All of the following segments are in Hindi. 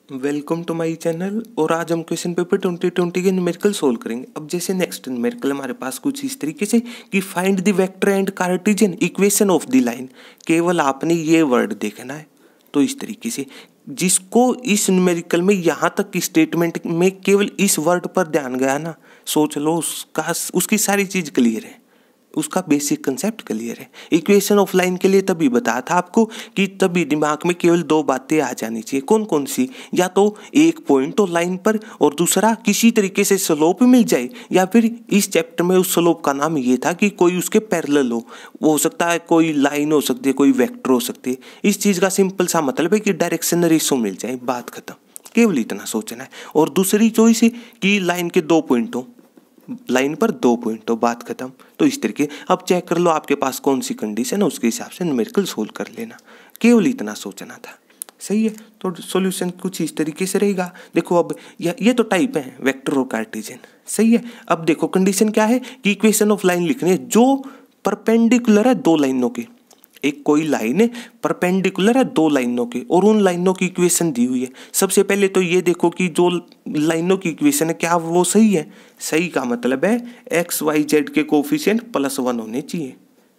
Welcome to my channel. और आज हम क्वेश्चन पेपर 2020 के न्यूमेरिकल सोल्व करेंगे। अब जैसे नेक्स्ट न्यूमेरिकल हमारे पास कुछ इस तरीके से कि find the vector and cartesian equation of the line. केवल आपने ये वर्ड देखना है, तो इस तरीके से जिसको इस न्यूमेरिकल में यहाँ तक की स्टेटमेंट में केवल इस वर्ड पर ध्यान गया ना, सोच लो उसकी सारी चीज़ क्लियर है, उसका बेसिक कंसेप्ट क्लियर है। इक्वेशन ऑफ लाइन के लिए तभी बताया था आपको कि तभी दिमाग में केवल दो बातें आ जानी चाहिए। कौन कौन सी? या तो एक पॉइंट हो लाइन पर, और दूसरा किसी तरीके से स्लोप मिल जाए, या फिर इस चैप्टर में उस स्लोप का नाम ये था कि कोई उसके पैरेलल हो। वो हो सकता है कोई लाइन हो सकती है, कोई वेक्टर हो सकती है। इस चीज़ का सिंपल सा मतलब है कि डायरेक्शन रेशो मिल जाए, बात खत्म। केवल इतना सोचना है। और दूसरी चॉइस है कि लाइन के दो पॉइंट हो, लाइन पर दो पॉइंट हो, बात खत्म। तो इस तरीके अब चेक कर लो आपके पास कौन सी कंडीशन है, उसके हिसाब से न्यूमेरिकल सोल्व कर लेना। केवल इतना सोचना था, सही है। तो सॉल्यूशन कुछ इस तरीके से रहेगा। देखो अब ये तो टाइप है वेक्टर और कार्टेशियन, सही है। अब देखो कंडीशन क्या है कि इक्वेशन ऑफ लाइन लिखनी है जो परपेंडिकुलर है दो लाइनों के। एक कोई लाइन है परपेंडिकुलर है दो लाइनों के, और उन लाइनों की इक्वेशन दी हुई है। सबसे पहले तो ये देखो कि जो लाइनों की इक्वेशन है क्या वो सही है। सही का मतलब है एक्स वाई जेड के कोफिशिएंट +1 होने चाहिए।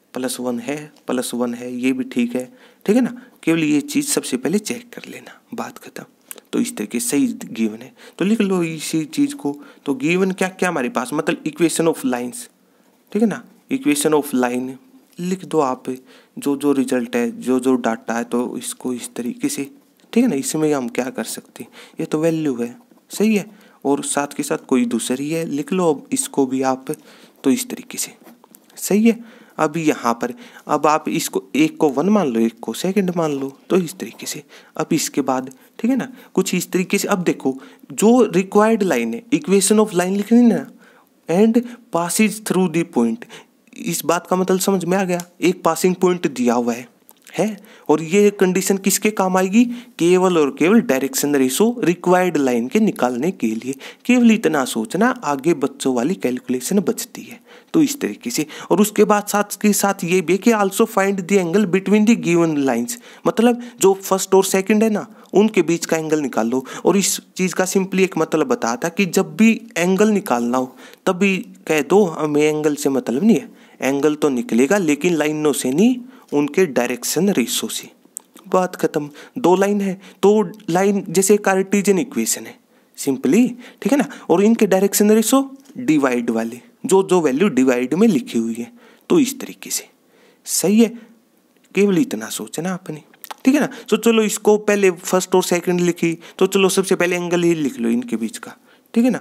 +1 है, ये भी ठीक है, ठीक है ना। केवल ये चीज़ सबसे पहले चेक कर लेना, बात खत्म। तो इस तरीके सही गिवन है तो लिख लो इसी चीज़ को। तो गिवन क्या क्या हमारे पास, मतलब इक्वेशन ऑफ लाइन्स, ठीक है ना। इक्वेशन ऑफ लाइन लिख दो आप, जो रिजल्ट है, जो डाटा है, तो इसको इस तरीके से, ठीक है ना। इसमें हम क्या कर सकते हैं, ये तो वैल्यू है, सही है। और साथ के साथ कोई दूसरी है, लिख लो अब इसको भी आप, तो इस तरीके से, सही है। अब यहाँ पर अब आप इसको एक को 1 मान लो, एक को सेकंड मान लो, तो इस तरीके से। अब इसके बाद ठीक है ना, कुछ इस तरीके से। अब देखो जो रिक्वायर्ड लाइन है, इक्वेशन ऑफ लाइन लिखनी है ना, and passes through the point. इस बात का मतलब समझ में आ गया, एक पासिंग पॉइंट दिया हुआ है। और ये कंडीशन किसके काम आएगी? केवल और केवल डायरेक्शन रेशो रिक्वायर्ड लाइन के निकालने के लिए। केवल इतना सोचना, आगे बच्चों वाली कैलकुलेशन बचती है। तो इस तरीके से। और उसके बाद साथ के साथ ये भी कि also find the angle between the given lines, मतलब जो फर्स्ट और सेकंड है ना, उनके बीच का एंगल निकाल लो। और इस चीज़ का सिंपली एक मतलब बताता कि जब भी एंगल निकालना हो तभी कह दो हमें एंगल से मतलब नहीं है। एंगल तो निकलेगा लेकिन लाइनों से नहीं, उनके डायरेक्शन रेशो से, बात खत्म। दो लाइन है तो लाइन जैसे कार्टेशियन इक्वेशन है सिंपली, ठीक है ना। और इनके डायरेक्शन रेशो डिवाइड वाले, जो वैल्यू डिवाइड में लिखी हुई है, तो इस तरीके से, सही है। केवल इतना सोचना आपने, ठीक है ना। तो चलो इसको पहले फर्स्ट और सेकंड लिखी, तो चलो सबसे पहले एंगल ही लिख लो इनके बीच का, ठीक है ना।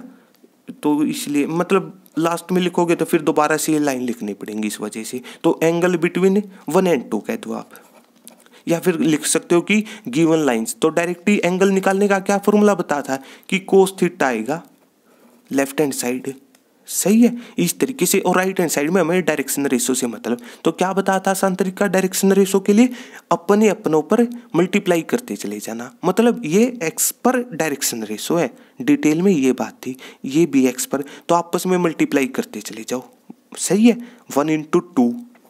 तो इसलिए मतलब लास्ट में लिखोगे तो फिर दोबारा से ये लाइन लिखनी पड़ेगी इस वजह से। तो एंगल बिटवीन 1 और 2 कह दो आप, या फिर लिख सकते हो कि गिवन लाइंस। तो डायरेक्टली एंगल निकालने का क्या फॉर्मूला बता था कि कोस थीटा आएगा लेफ्ट हैंड साइड, सही है। इस तरीके से। और राइट हैंड साइड में हमें डायरेक्शन रेशो से मतलब, तो क्या बताता आसान तरीका डायरेक्शन रेशो के लिए, अपनों पर मल्टीप्लाई करते चले जाना। मतलब ये एक्स पर डायरेक्शन रेशो है, डिटेल में ये बात थी। ये भी एक्स पर, तो आपस में मल्टीप्लाई करते चले जाओ, सही है। 1 × 2।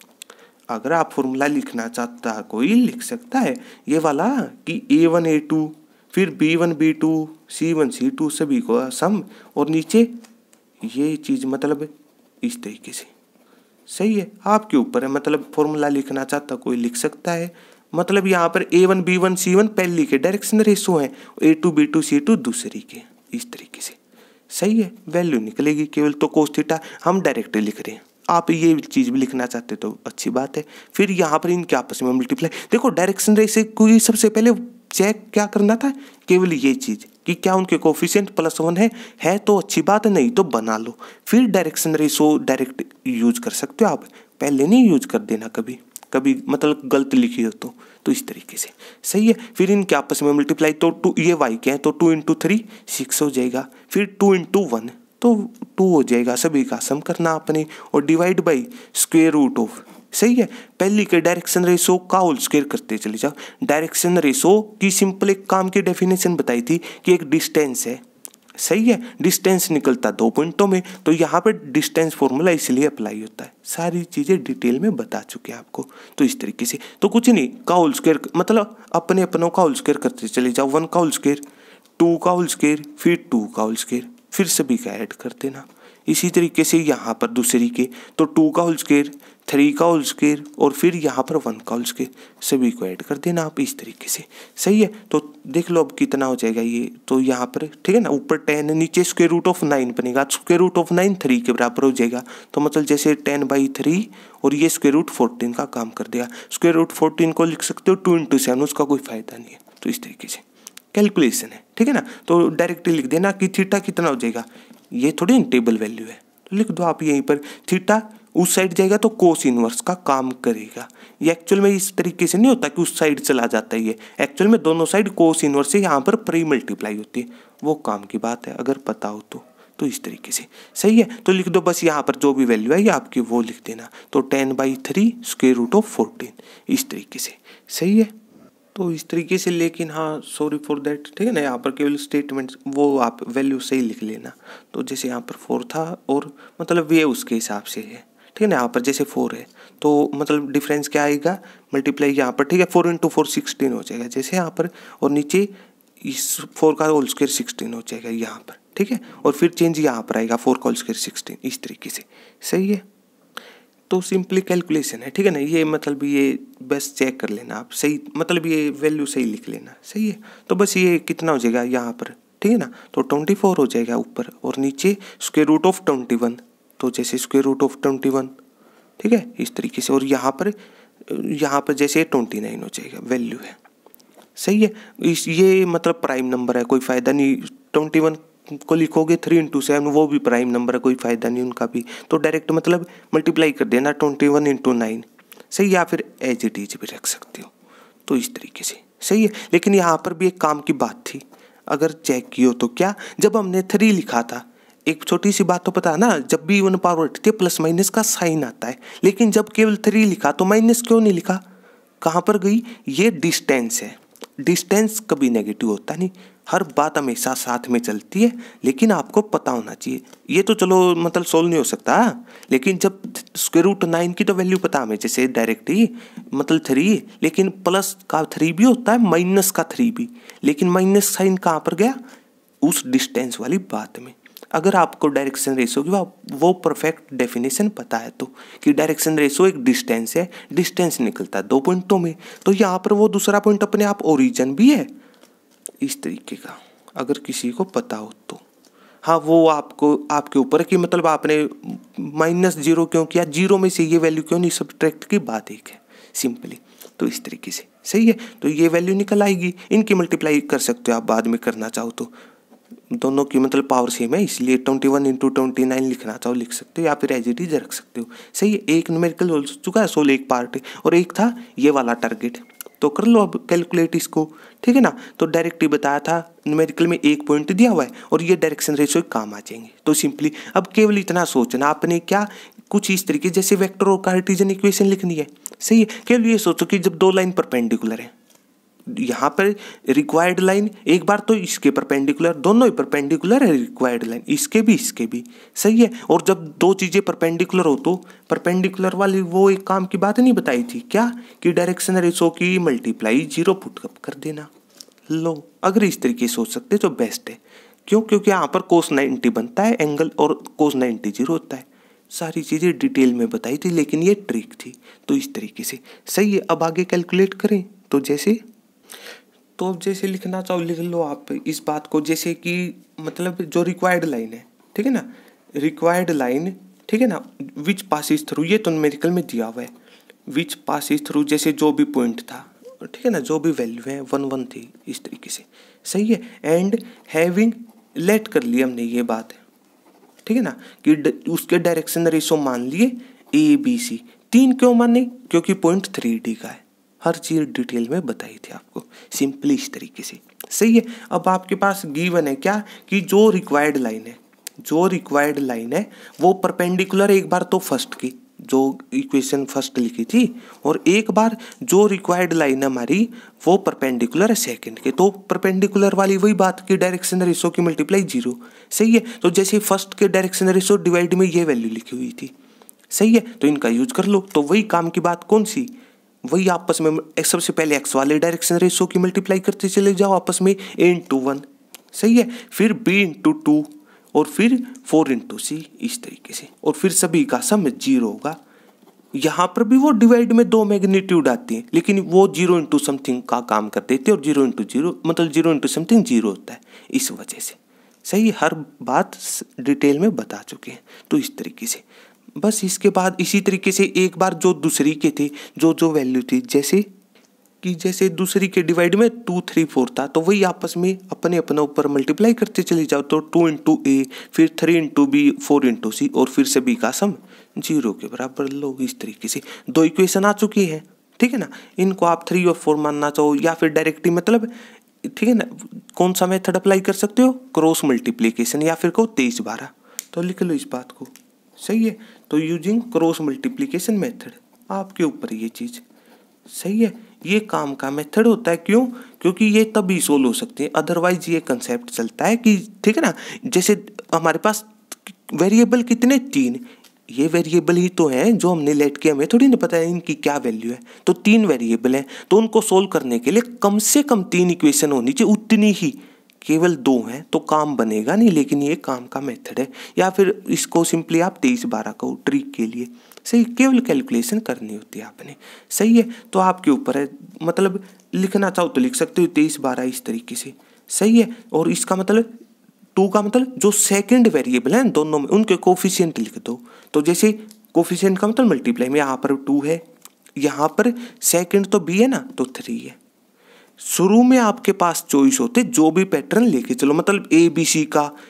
अगर आप फॉर्मूला लिखना चाहता है कोई लिख सकता है ये वाला कि A1 A2 फिर B1 B2 C1 C2 सभी को सम, और नीचे ये चीज़ मतलब इस तरीके से, सही है। आपके ऊपर है, मतलब फॉर्मूला लिखना चाहता कोई लिख सकता है। मतलब यहाँ पर A1 B1 C1 पहली के डायरेक्शन रेशो है, A2 B2 C2 दूसरी के, इस तरीके से, सही है। वैल्यू निकलेगी केवल, तो कोस थीटा हम डायरेक्टली लिख रहे हैं। आप ये चीज़ भी लिखना चाहते तो अच्छी बात है। फिर यहाँ पर इनके आपस में मल्टीप्लाई, देखो डायरेक्शन रेशो को सबसे पहले चेक क्या करना था, केवल ये चीज़ कि क्या उनके कोफिशिएंट +1 है तो अच्छी बात है, नहीं तो बना लो। फिर डायरेक्शन रेशो डायरेक्ट यूज कर सकते हो आप, पहले नहीं यूज कर देना कभी कभी, मतलब गलत लिखी हो तो इस तरीके से, सही है। फिर इनके आपस में मल्टीप्लाई, तो 2 ये वाई के हैं तो 2 × 3 6 हो जाएगा। फिर 2 × 1 तो 2 हो जाएगा, सभी का सम करना आपने, और divide by square root of, सही है। पहली के डायरेक्शन रेशो का होल स्क्वायर करते चले जाओ। डायरेक्शन रेशो की सिंपल एक काम की डेफिनेशन बताई थी कि एक डिस्टेंस है, सही है। डिस्टेंस निकलता 2 पॉइंटों में, तो यहाँ पे डिस्टेंस फॉर्मूला इसलिए अप्लाई होता है। सारी चीज़ें डिटेल में बता चुके हैं आपको, तो इस तरीके से। तो कुछ नहीं, का होल स्क्वायर मतलब अपनों का होल स्क्वायर करते चले जाओ। 1 का होल स्क्वायर 2 का होल स्क्वायर, फिर 2 का होल स्क्वायर, फिर सभी का ऐड कर देना। इसी तरीके से यहाँ पर दूसरी के तो 2 का होल स्क्वायर, 3 का होल स्क्वायर और फिर यहाँ पर 1 का होल स्क्वायर, सभी को ऐड कर देना आप इस तरीके से। सही है, तो देख लो अब कितना हो जाएगा ये, तो यहाँ पर ठीक है ना, ऊपर 10 नीचे स्क्वायर रूट ऑफ 9 बनेगा, स्क्वायर रूट ऑफ 9 3 के बराबर हो जाएगा। तो मतलब जैसे 10/3 और ये स्क्वायर रूट 14 का काम कर देगा। स्क्वायर रूट 14 को लिख सकते हो 2 × 7, उसका कोई फायदा नहीं है। तो इस तरीके से कैलकुलेशन है, ठीक है ना। तो डायरेक्टली लिख देना कि थीटा कितना हो जाएगा, ये थोड़ी टेबल वैल्यू है, तो लिख दो आप यहीं पर थीटा उस साइड जाएगा तो कोस इनवर्स का काम करेगा। ये एक्चुअल में इस तरीके से नहीं होता कि उस साइड चला जाता है, ये एक्चुअल में दोनों साइड कोस इनवर्स से यहाँ पर प्री मल्टीप्लाई होती है, वो काम की बात है अगर पता हो तो इस तरीके से। सही है, तो लिख दो बस यहाँ पर जो भी वैल्यू है ये आपकी वो लिख देना। तो 10/3 स्क्वायर रूट ऑफ 14 इस तरीके से। सही है, तो इस तरीके से, लेकिन हाँ सॉरी फॉर दैट, ठीक है ना, यहाँ पर केवल स्टेटमेंट वो आप वैल्यू सही लिख लेना। तो जैसे यहाँ पर 4 था और मतलब ये उसके हिसाब से है, ठीक है ना। यहाँ पर जैसे 4 है तो मतलब डिफरेंस क्या आएगा, मल्टीप्लाई यहाँ पर, ठीक है, 4 × 4 16 हो जाएगा जैसे यहाँ पर, और नीचे इस 4 का होल स्क्वायर 16 हो जाएगा यहाँ पर, ठीक है। और फिर चेंज यहाँ पर आएगा 4 का होल स्क्वायर 16 इस तरीके से। सही है, तो सिंपली कैलकुलेशन है, ठीक है ना। ये मतलब ये बस चेक कर लेना आप, सही मतलब ये वैल्यू सही लिख लेना। सही है, तो बस ये कितना हो जाएगा यहाँ पर, ठीक है ना, तो 24 हो जाएगा ऊपर, और नीचे स्क्वायर रूट ऑफ 21, तो जैसे स्क्वायर रूट ऑफ 21, ठीक है, इस तरीके से। और यहाँ पर जैसे 29 हो जाएगा, वैल्यू है। सही है, ये मतलब प्राइम नंबर है, कोई फ़ायदा नहीं। 21 को लिखोगे 3 × 7, वो भी प्राइम नंबर है, कोई फ़ायदा नहीं उनका भी। तो डायरेक्ट मतलब मल्टीप्लाई कर देना 21 × 9। सही, या फिर एज इट इज भी रख सकते हो, तो इस तरीके से। सही है, लेकिन यहाँ पर भी एक काम की बात थी, अगर चेक की हो तो क्या, जब हमने 3 लिखा था, एक छोटी सी बात तो पता है ना, जब भी 1 पावर उठती है प्लस माइनस का साइन आता है, लेकिन जब केवल 3 लिखा तो माइनस क्यों नहीं लिखा, कहाँ पर गई, ये डिस्टेंस है। डिस्टेंस कभी नेगेटिव होता नहीं, हर बात हमेशा साथ में चलती है, लेकिन आपको पता होना चाहिए। ये तो चलो मतलब सोल्व नहीं हो सकता, लेकिन जब स्क्वायर रूट 9 की तो वैल्यू पता हमें, जैसे डायरेक्ट ही मतलब 3, लेकिन प्लस का 3 भी होता है, माइनस का 3 भी, लेकिन माइनस साइन कहाँ पर गया, उस डिस्टेंस वाली बात में। अगर आपको डायरेक्शन रेशो की वो परफेक्ट डेफिनेशन पता है तो, कि डायरेक्शन रेशो एक डिस्टेंस है, डिस्टेंस निकलता है 2 पॉइंटों में, तो यहाँ पर वो दूसरा पॉइंट अपने आप ओरिजिन भी है इस तरीके का, अगर किसी को पता हो तो। हाँ, वो आपके ऊपर है कि मतलब आपने -0 क्यों किया, 0 में से ये वैल्यू क्यों नहीं सब्ट्रैक्ट की, बात एक है सिंपली। तो इस तरीके से। सही है, तो ये वैल्यू निकल आएगी, इनकी मल्टीप्लाई कर सकते हो आप बाद में करना चाहो तो, दोनों की मतलब पावर सेम है, इसलिए 21 × 29 लिखना चाहो लिख सकते हो, या फिर एज इट इज रख सकते हो। सही है, एक न्यूमेरिकल हो चुका है, 16 एक पार्ट है, और एक था ये वाला टारगेट, तो कर लो अब कैलकुलेट इसको, ठीक है ना। तो डायरेक्ट ही बताया था, न्यूमेरिकल में 1 पॉइंट दिया हुआ है और ये डायरेक्शन रेशियो काम आ जाएंगे। तो सिंपली अब केवल इतना सोचना आपने, क्या कुछ इस तरीके, जैसे वेक्टर और कार्टेशियन इक्वेशन लिखनी है। सही है, केवल ये सोचो कि जब 2 लाइन परपेंडिकुलर है, यहाँ पर रिक्वायर्ड लाइन एक बार तो इसके परपेंडिकुलर, दोनों ही परपेंडिकुलर है, रिक्वायर्ड लाइन इसके भी। सही है, और जब 2 चीज़ें परपेंडिकुलर हो तो परपेंडिकुलर वाली वो एक काम की बात नहीं बताई थी क्या, कि डायरेक्शन रेशो की मल्टीप्लाई 0 पुट कर देना। लो, अगर इस तरीके से सोच सकते तो बेस्ट है। क्यों, क्योंकि यहाँ पर cos 90 बनता है एंगल और cos 90 0 होता है। सारी चीज़ें डिटेल में बताई थी, लेकिन ये ट्रिक थी, तो इस तरीके से। सही है, अब आगे कैलकुलेट करें तो जैसे लिखना चाहो लिख लो आप इस बात को, जैसे कि मतलब जो रिक्वायर्ड लाइन है, ठीक है ना, रिक्वायर्ड लाइन, ठीक है ना, विच पासिस थ्रू, ये तो न्यूमेरिकल में दिया हुआ है, विच पासिस थ्रू, जैसे जो भी पॉइंट था, ठीक है ना, जो भी वैल्यू है 1 1 थी इस तरीके से। सही है, एंड हैविंग, लेट कर लिया हमने ये बात है, ठीक है ना, कि उसके डायरेक्शन रेशो मान लिए ABC। 3 क्यों माने, क्योंकि पॉइंट 3D का है, हर चीज़ डिटेल में बताई थी आपको सिंपली इस तरीके से। सही है, अब आपके पास गिवन है क्या, कि जो रिक्वायर्ड लाइन है वो परपेंडिकुलर, एक बार तो फर्स्ट की जो इक्वेशन फर्स्ट लिखी थी, और एक बार जो रिक्वायर्ड लाइन है हमारी वो परपेंडिकुलर है सेकंड के, तो परपेंडिकुलर वाली वही बात की डायरेक्शन रेशो की मल्टीप्लाई 0। सही है, तो जैसे फर्स्ट के डायरेक्शन रेशो डिवाइड में ये वैल्यू लिखी हुई थी। सही है, तो इनका यूज कर लो, तो वही काम की बात कौन सी, वही आपस में सबसे पहले एक्स वाले डायरेक्शन रेशो की मल्टीप्लाई करते चले जाओ आपस में n × 1। सही है। फिर b इंटू 2 और फिर 4 इंटू सी, इस तरीके से, और फिर सभी का सम 0 होगा। यहाँ पर भी वो डिवाइड में 2 मैग्नीट्यूड आती हैं, लेकिन वो 0 इंटू समथिंग का काम कर देते हैं और 0 इंटू 0 मतलब 0 इंटू समथिंग 0 होता है, इस वजह से। सही, हर बात डिटेल में बता चुके हैं। तो इस तरीके से बस इसके बाद इसी तरीके से एक बार जो दूसरी के थे जो वैल्यू थी, जैसे दूसरी के डिवाइड में 2 3 4 था, तो वही आपस में अपने अपना ऊपर मल्टीप्लाई करते चले जाओ। तो 2 इंटू ए, फिर 3 इंटू बी, 4 इंटू सी, और फिर सभी का सम 0 के बराबर लो। इस तरीके से 2 इक्वेशन आ चुकी है, ठीक है ना। इनको आप 3 और 4 मानना चाहो या फिर डायरेक्टली, मतलब ठीक है ना, कौन सा मेथड अप्लाई कर सकते हो, क्रॉस मल्टीप्लीकेशन, या फिर को 23 12, तो लिख लो इस बात को। सही है, तो यूजिंग क्रॉस मल्टीप्लीकेशन मेथड, आपके ऊपर ये चीज़। सही है, ये काम का मेथड होता है। क्यों? क्योंकि ये तभी सोल्व हो सकते हैं, अदरवाइज ये कंसेप्ट चलता है कि ठीक है ना, जैसे हमारे पास वेरिएबल कितने 3, ये वेरिएबल ही तो हैं जो हमने लेट के, हमें थोड़ी ना पता है इनकी क्या वैल्यू है। तो 3 वेरिएबल हैं, तो उनको सोल्व करने के लिए कम से कम 3 इक्वेशन होनी चाहिए, उतनी ही। केवल 2 हैं तो काम बनेगा नहीं, लेकिन ये काम का मेथड है। या फिर इसको सिंपली आप 23 12 को ट्रिक के लिए, सही, केवल कैलकुलेशन करनी होती है आपने। सही है, तो आपके ऊपर है, मतलब लिखना चाहो तो लिख सकते हो 23 12 इस तरीके से। सही है, और इसका मतलब 2 का मतलब जो सेकंड वेरिएबल है दोनों में, उनके कोफिशिएंट लिख दो। तो जैसे कोफिशिएंट का मतलब मल्टीप्लाई में, यहाँ पर 2 है, यहाँ पर सेकंड तो b है ना, तो 3 है। शुरू में आपके पास चॉइस होते जो भी पैटर्न लेके चलो, मतलब ए बी सी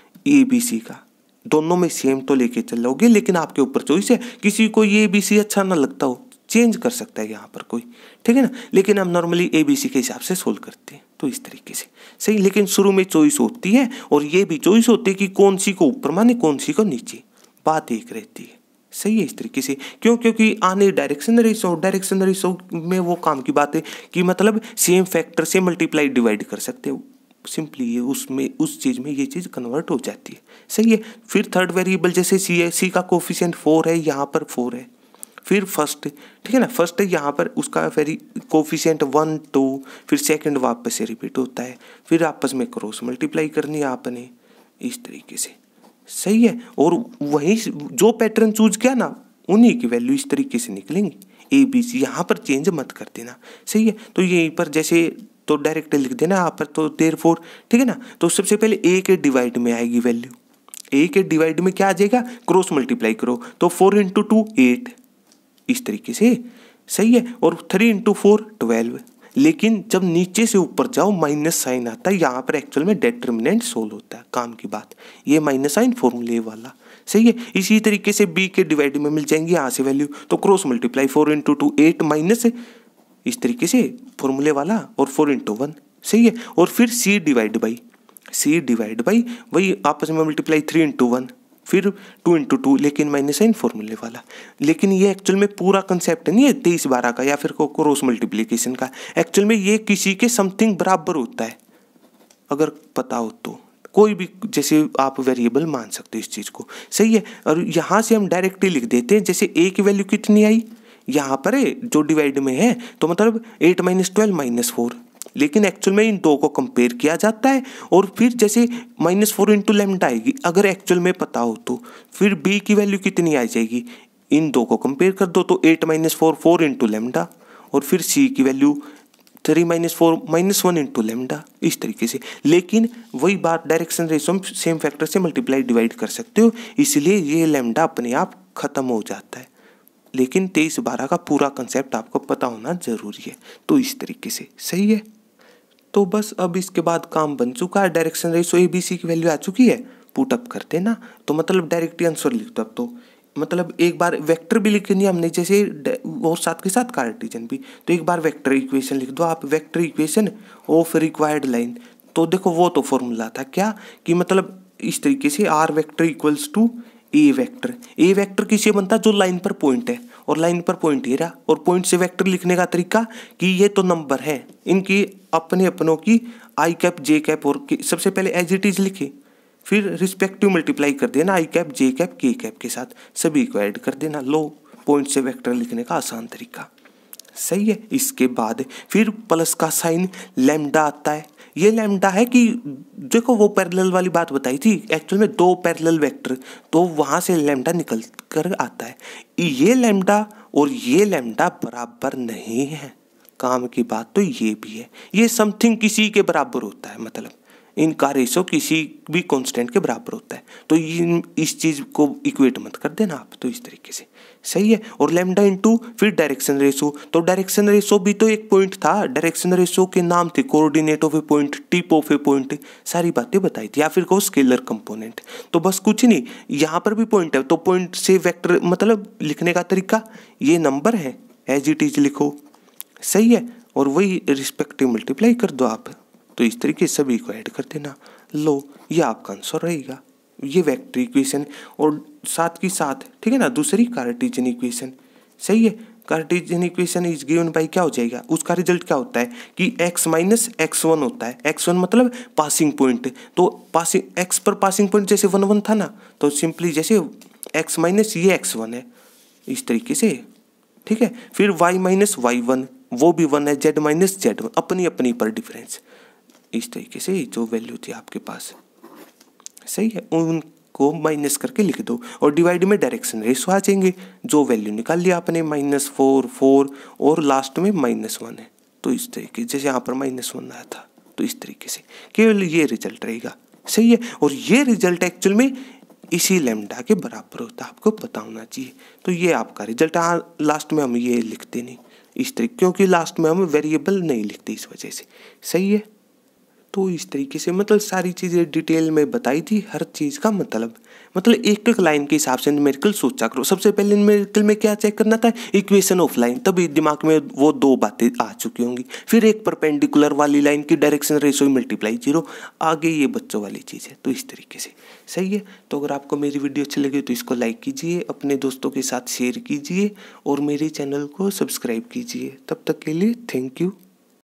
का दोनों में सेम तो लेके चलोगे, लेकिन आपके ऊपर चॉइस है। किसी को ये बी सी अच्छा ना लगता हो, चेंज कर सकता है यहाँ पर कोई, ठीक है ना। लेकिन हम नॉर्मली ए बी सी के हिसाब से सोल्व करते हैं, तो इस तरीके से। सही, लेकिन शुरू में चॉइस होती है, और ये भी चॉइस होती है कि कौन सी को ऊपर माने कौन सी को नीचे, बात एक रहती है। सही है, इस तरीके से। क्यों? क्योंकि आने डायरेक्शन रेशो में वो काम की बात है कि मतलब सेम फैक्टर से मल्टीप्लाई डिवाइड कर सकते हो, सिंपली ये उसमें उस चीज़ में ये चीज़ कन्वर्ट हो जाती है। सही है, फिर थर्ड वेरिएबल जैसे सी है, सी का कोफिशिएंट 4 है, यहाँ पर 4 है। फिर फर्स्ट, ठीक है ना, फर्स्ट है, यहाँ पर उसका कोफिशिएंट 1 2, फिर सेकंड वापस से रिपीट होता है, फिर आपस में क्रॉस मल्टीप्लाई करनी है आपने, इस तरीके से। सही है, और वही जो पैटर्न चूज किया ना, उन्हीं की वैल्यू इस तरीके से निकलेंगी, ए बी सी, यहाँ पर चेंज मत कर देना। सही है, तो यहीं पर जैसे तो डायरेक्ट लिख देना यहाँ पर, तो देयरफॉर, ठीक है ना। तो सबसे पहले ए के डिवाइड में आएगी वैल्यू, ए के डिवाइड में क्या आ जाएगा, क्रॉस मल्टीप्लाई करो, तो 4 इंटू 2 8, इस तरीके से। सही है, और 3 इंटू 4 12। लेकिन जब नीचे से ऊपर जाओ माइनस साइन आता है, यहाँ पर एक्चुअल में डिटर्मिनेंट सोल्व होता है, काम की बात, ये माइनस साइन फॉर्मूले वाला। सही है, इसी तरीके से बी के डिवाइड में मिल जाएंगी यहाँ से वैल्यू, तो क्रॉस मल्टीप्लाई 4 इंटू 2 8 माइनस, इस तरीके से फॉर्मूले वाला, और 4 इंटू 1। सही है, और फिर सी डिवाइड बाई वही आपस में मल्टीप्लाई 3 इंटू 1, फिर 2 इंटू 2, लेकिन माइनस साइन फॉर्मूले वाला। लेकिन ये एक्चुअल में पूरा कंसेप्ट नहीं है 23 12 का या फिर क्रॉस मल्टीप्लिकेशन का। एक्चुअल में ये किसी के समथिंग बराबर होता है, अगर पता हो तो। कोई भी जैसे आप वेरिएबल मान सकते हो इस चीज़ को। सही है, और यहाँ से हम डायरेक्टली लिख देते हैं, जैसे ए की वैल्यू कितनी आई, यहाँ पर है जो डिवाइड में है, तो मतलब 8 - 12 - 4। लेकिन एक्चुअल में इन दो को कंपेयर किया जाता है, और फिर जैसे -4 इंटू लेमडा आएगी, अगर एक्चुअल में पता हो तो। फिर बी की वैल्यू कितनी आ जाएगी, इन दो को कंपेयर कर दो, तो 8 - 4 4 इंटू लेमडा, और फिर सी की वैल्यू 3 - 4 -1 इंटू लेमडा, इस तरीके से। लेकिन वही बात, डायरेक्शन रेशो सेम फैक्टर से मल्टीप्लाई डिवाइड कर सकते हो, इसलिए ये लेमडा अपने आप खत्म हो जाता है। लेकिन 23 12 का पूरा कंसेप्ट आपको पता होना जरूरी है, तो इस तरीके से। सही है, तो बस अब इसके बाद काम बन चुका है, direction ratio a b c की वैल्यू आ चुकी है, पुट अप करते ना, तो मतलब डायरेक्ट आंसर लिख दो। अब तो मतलब एक बार वेक्टर भी लिखनी है हमने, जैसे और साथ के साथ कार्टेशियन भी, तो एक बार वेक्टर इक्वेशन लिख दो आप, vector equation of required line. तो देखो वो तो फॉर्मूला था क्या, कि मतलब इस तरीके से r vector equals to a vector. A vector किससे बनता है, जो लाइन पर पॉइंट है, और लाइन पर पॉइंट ये रहा, और पॉइंट से वेक्टर लिखने का तरीका कि ये तो नंबर है, इनकी अपने अपनों की आई कैप जे कैप, और सबसे पहले एज इट इज लिखे, फिर रिस्पेक्टिव मल्टीप्लाई कर देना i cap j cap k cap के साथ, सभी को ऐड कर देना। लो, पॉइंट से वेक्टर लिखने का आसान तरीका। सही है, इसके बाद फिर प्लस का साइन लैम्डा आता है, ये लैम्डा है कि देखो वो पैरेलल वाली बात बताई थी, एक्चुअल में दो पैरेलल वेक्टर, तो वहाँ से लैम्डा निकल कर आता है। ये लैम्डा और ये लैम्डा बराबर नहीं है, काम की बात तो ये भी है। ये समथिंग किसी के बराबर होता है, मतलब इनका रेशो किसी भी कांस्टेंट के बराबर होता है। तो इस चीज़ को इक्वेट मत कर देना आप, तो इस तरीके से सही है। और लैम्डा इंटू फिर डायरेक्शन रेशो, तो डायरेक्शन रेशो भी तो एक पॉइंट था, डायरेक्शन रेशो के नाम थे coordinate of a point, tip of a point, सारी बातें बताई थी। या फिर को स्केलर कंपोनेंट, तो बस कुछ नहीं, यहाँ पर भी पॉइंट है तो पॉइंट से वेक्टर मतलब लिखने का तरीका ये नंबर है, एज इट इज लिखो, सही है। और वही रिस्पेक्टिव मल्टीप्लाई कर दो आप, तो इस तरीके से सभी को ऐड कर देना। लो ये आपका आंसर रहेगा, ये वेक्टर इक्वेशन। और साथ ही साथ ठीक है ना, दूसरी कार्टेशियन इक्वेशन, सही है। Cartesian equation is given by क्या हो जाएगा, उसका रिजल्ट क्या होता है कि x माइनस x1 होता है। x1 मतलब पासिंग पॉइंट, तो पासिंग x पर पासिंग पॉइंट जैसे 1 1 था ना, तो सिंपली जैसे x माइनस ये x1 है, इस तरीके से, ठीक है। फिर y माइनस y1 वो भी 1 है, z माइनस z1 अपनी अपनी पर डिफरेंस, इस तरीके से जो वैल्यू थी आपके पास, सही है, उनको माइनस करके लिख दो। और डिवाइड में डायरेक्शन रेशो आ जाएंगे, जो वैल्यू निकाल लिया आपने -4 4 और लास्ट में -1 है, तो इस तरीके जैसे यहाँ पर -1 आया था, तो इस तरीके से केवल ये रिजल्ट रहेगा, सही है। और ये रिजल्ट एक्चुअल में इसी लैम्डा के बराबर होता है, आपको पता होना चाहिए। तो ये आपका रिजल्ट, लास्ट में हम ये लिखते नहीं इस तरीके, क्योंकि लास्ट में हम वेरिएबल नहीं लिखते इस वजह से, सही है। तो इस तरीके से मतलब सारी चीज़ें डिटेल में बताई थी, हर चीज़ का मतलब एक एक लाइन के हिसाब से न्यूमेरिकल सोचा करो। सबसे पहले न्यूमेरिकल में क्या चेक करना था, इक्वेशन ऑफ लाइन, तभी दिमाग में वो दो बातें आ चुकी होंगी। फिर एक परपेंडिकुलर वाली लाइन की डायरेक्शन रेशो मल्टीप्लाई 0, आगे ये बच्चों वाली चीज़ है, तो इस तरीके से, सही है। तो अगर आपको मेरी वीडियो अच्छी लगी तो इसको लाइक कीजिए, अपने दोस्तों के साथ शेयर कीजिए और मेरे चैनल को सब्सक्राइब कीजिए। तब तक के लिए थैंक यू।